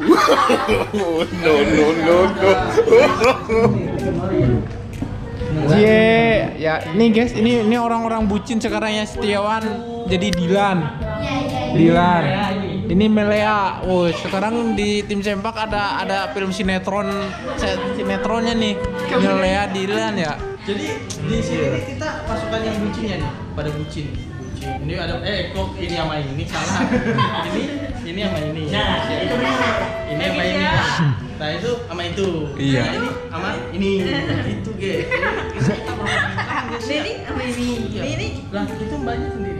No, no, no, no. Ya ini guys, ini orang-orang bucin sekarang yang Setiawan jadi Dilan. Ini Melea. Oh, sekarang di tim Sempak ada film sinetronnya nih. Melea Dilan ya. Jadi di sini kita pasukan yang bucinnya nih, pada bucin. Ini ada kok ini sama ini salah. ini sama ini. Nah, itu ini sama ini. Nah, itu sama itu. Iya. Nah, ini sama ini. Itu, Ge. Ini sama ini. Ini. Lah, itu mbaknya sendiri.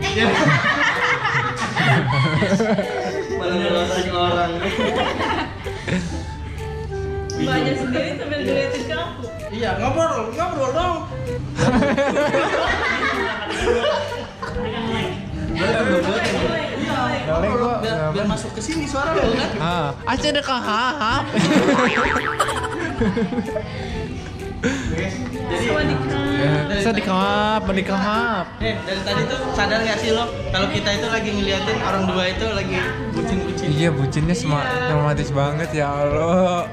Malah ngelasin orang. Mbaknya sendiri sambil ngeliatin kamu. Iya, ngobrol dong. Biar masuk ke sini suara lo kan? Aja ada kahap. Jadi Sadikahap. dari tadi tuh sadar nggak sih lo kalau kita itu lagi ngeliatin orang dua itu lagi bucin-bucin? Iya, bucinnya romantis banget ya Allah.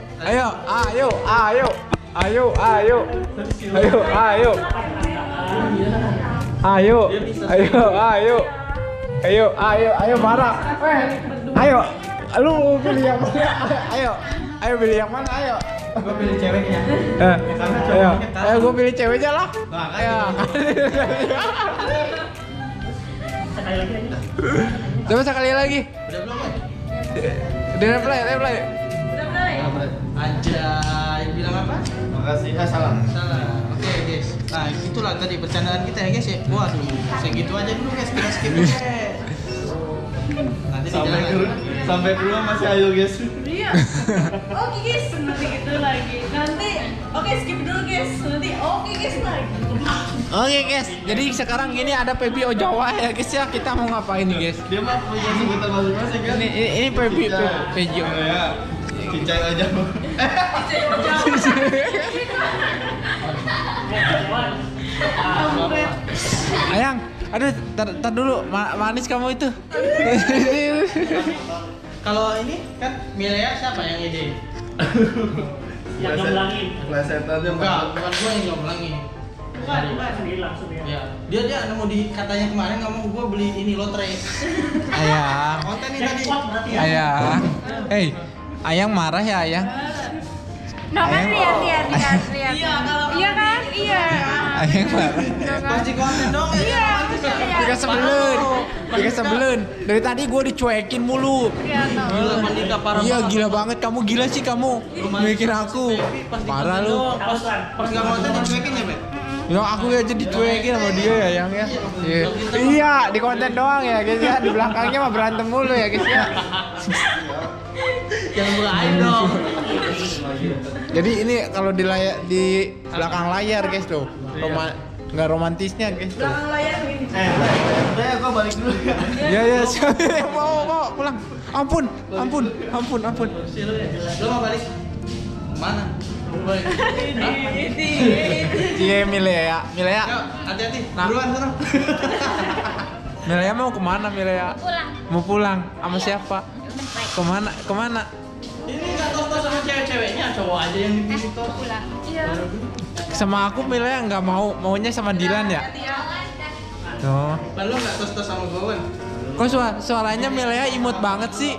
Ayo marah. Ayo. Lu pilih yang mana? Ayo pilih yang mana? Ayo. Gue pilih ceweknya. Ayo gue pilih ceweknya lah. Ayo. Coba sekali lagi. Udah belum kan? Udah play. Anjay, bilang apa? Makasih. Salah. Salah. Oke guys. Nah itulah tadi bercandaan kita ya guys ya. Waduh, segitu aja dulu guys. Kita skip dulu guys. Nanti Sampai ke rumah masih ayo guys. Iya. Oke guys, nanti gitu lagi. Nanti oke skip dulu guys. Nanti oke guys lagi. Oke guys, jadi sekarang ini ada PBO Jawa ya guys ya. Kita mau ngapain nih guys? Dia mah punya sebutan masing-masing kan. Ini PBO. Ya, cincai aja. Ayang, aduh, tar dulu, manis kamu itu. Kalau ini kan Milea siapa yang ide? Yang ngeblangin. Plesetannya Enggak, bukan gue yang ngeblangin. Bukan. Sendiri langsung ya. Ya, dia nemu di katanya kemarin ngomong gue beli ini lotre. Ayang, Konten ini tadi. Jackpot berarti ya. Ayang. Ayang marah ya Ayang? No kan lihat. Iya kalau Iya kan? Iya. Ayang marah. Pasti konten dong ya. Tiga sebelun. Dari tadi gue dicuekin mulu. Gila Pandika parah. Iya banget. gila banget, kamu gila sih kamu. Mikir aku. Pas di Parah konten lu. doang. Pas nggak konten dicuekin ya, Beb? Ya aku aja dicuekin sama dia ya Yang ya. Iya, di konten doang ya guys ya. Di belakangnya mah berantem mulu ya guys ya. Jangan mulai dong. Jadi ini kalau di belakang layar guys tuh. Nggak romantisnya guys tuh. belakang layar begini. Udah, gua balik dulu ya. Ya mau pulang. Ampun. Lo mau balik? Mana? Mau balik? Iya Milea. Yuk, hati-hati. Nah. Buruan sana. Milea mau kemana Milea? Pulang. Mau pulang sama siapa? Kemana? Ini nggak tos-tos sama cewek-ceweknya, cowok aja yang dipilih tos. Pulang. Iya. Sama aku Milea nggak maunya sama Dilan ya. Tuh. Lalu nggak tos-tos sama gue, Wan? Kok suaranya Milea imut banget sih?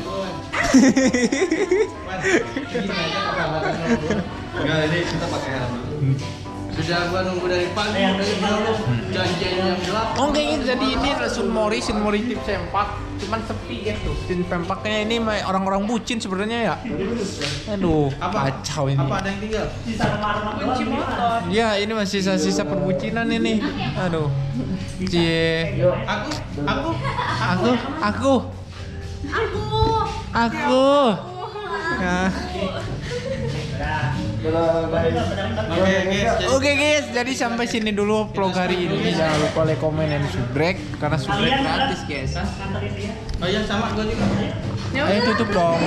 Enggak, ini kita pakai helm dulu. Sudah gua nunggu dari pagi, dari malam, janjian yang gelap. Oh kayaknya jadi ini Sunmori tim Sempak, cuman sepi gitu. Tim Sempaknya ini orang-orang bucin sebenarnya ya. Aduh, kacau ini. Apa ada yang tinggal? Sisa kemarin Kunci motor. Ya ini masih sisa perbucinan ini. Aduh. Cie. Aku. Nah. Oke guys, jadi sampai sini dulu vlog hari ini. Jangan lupa like, komen, dan subscribe karena subscribe gratis guys. nganterin dia. Oh iya sama gua juga. Ayo tutup dong.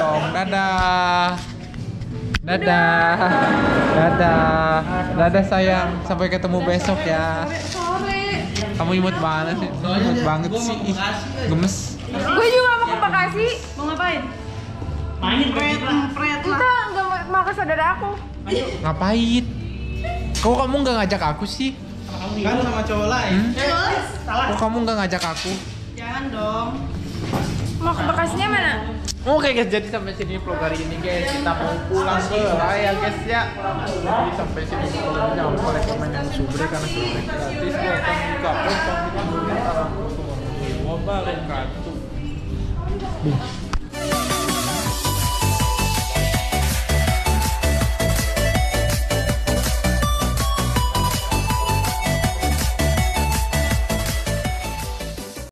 Dadah sayang, sampai ketemu besok ya. Sore. Kamu imut banget sih, imut banget sih. Ih, gemes. Gue juga mau ke Bekasi. Mau ngapain? Main Pret lah. Enggak mau ke saudara aku. Ngapain? Kok kamu nggak ngajak aku sih? Kan sama cowok lain. Kok kamu nggak ngajak aku? Jangan dong. Mau ke Bekasinya mana? Oke guys, jadi sampai sini vlog hari ini guys. Kita mau pulang ke Raya guys ya. Jadi sampai sini vlog ini jangan lupa like, komen, dan subscribe karena sudah gratis. Welcome juga. Wabarakatuh.